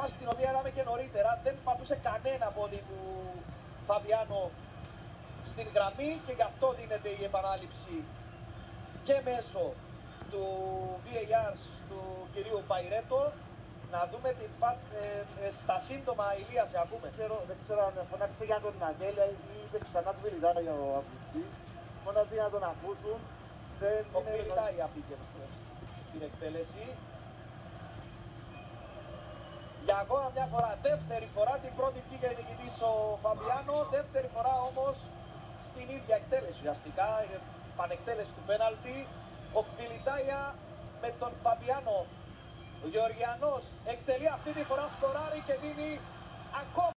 φάση την οποία είδαμε και νωρίτερα, δεν πατούσε κανένα πόδι του Φαμπιάνο στην γραμμή και γι' αυτό δίνεται η επανάληψη και μέσω του VAR του κυρίου Παϊρέτο. Να δούμε την στα σύντομα, Ηλία, σε ακούμε. Δεν ξέρω αν φωνάξει για τον Ναντέλια ή είπε ξανά του Βιλιτάια ο Αυγουστή. Φωνάζει για να τον ακούσουν. Ο Βιλιτάια πήγε στην εκτέλεση. Για ακόμα μια φορά, δεύτερη φορά, την πρώτη πήγε νικητής ο Φαμπιάνο, δεύτερη φορά όμως στην ίδια εκτέλεση ουσιαστικά, πανεκτέλεση του πέναλτι. Ο Κβιλιτάια με τον Φαμπιάνο. Ο Γεωργιανός εκτελεί αυτή τη φορά, σκοράρει και δίνει ακόμα